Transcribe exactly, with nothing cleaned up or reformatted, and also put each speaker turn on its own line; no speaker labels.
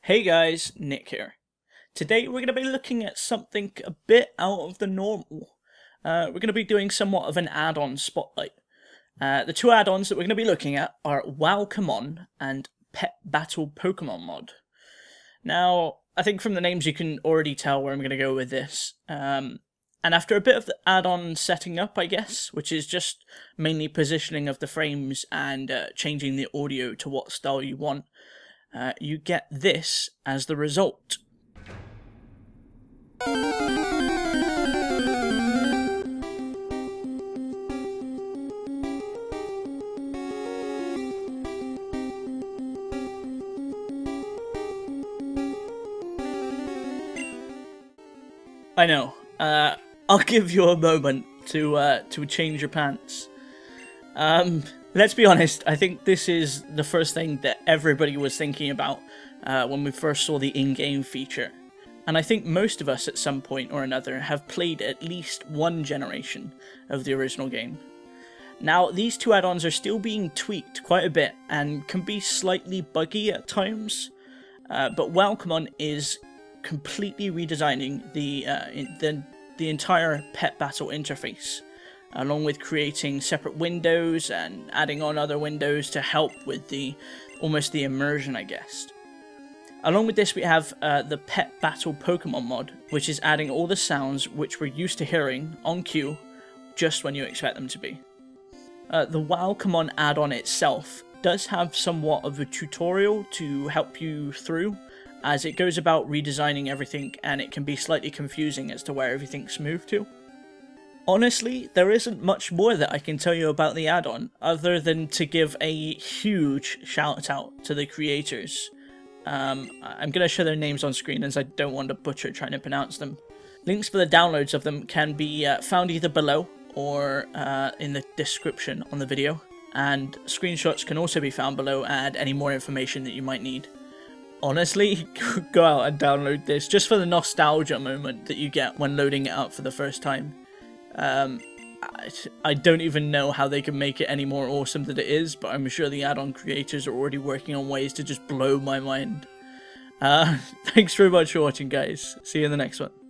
Hey guys, Nick here. Today we're going to be looking at something a bit out of the normal. Uh, we're going to be doing somewhat of an add-on spotlight. Uh, the two add-ons that we're going to be looking at are Wowcommon and Pet Battle Pokemon Mod. Now, I think from the names you can already tell where I'm going to go with this. Um, and after a bit of the add-on setting up, I guess, which is just mainly positioning of the frames and uh, changing the audio to what style you want, Uh, you get this as the result. I know. Uh, I'll give you a moment to uh, to change your pants. Um, let's be honest, I think this is the first thing that everybody was thinking about uh, when we first saw the in-game feature. And I think most of us at some point or another have played at least one generation of the original game. Now, these two add-ons are still being tweaked quite a bit and can be slightly buggy at times, uh, but Wowcommon is completely redesigning the, uh, the, the entire Pet Battle interface, along with creating separate windows and adding on other windows to help with the almost the immersion, I guess. Along with this, we have uh, the Pet Battle Pokemon mod, which is adding all the sounds which we're used to hearing on cue, just when you expect them to be. Uh, the Wowcommon add-on itself does have somewhat of a tutorial to help you through, as it goes about redesigning everything and it can be slightly confusing as to where everything's moved to. Honestly, there isn't much more that I can tell you about the add-on, other than to give a huge shout out to the creators. Um, I'm going to show their names on screen as I don't want to butcher trying to pronounce them. Links for the downloads of them can be uh, found either below or uh, in the description on the video, and screenshots can also be found below and add any more information that you might need. Honestly, go out and download this just for the nostalgia moment that you get when loading it up for the first time. Um, I, I don't even know how they can make it any more awesome than it is, but I'm sure the add-on creators are already working on ways to just blow my mind. Uh, thanks very much for watching, guys. See you in the next one.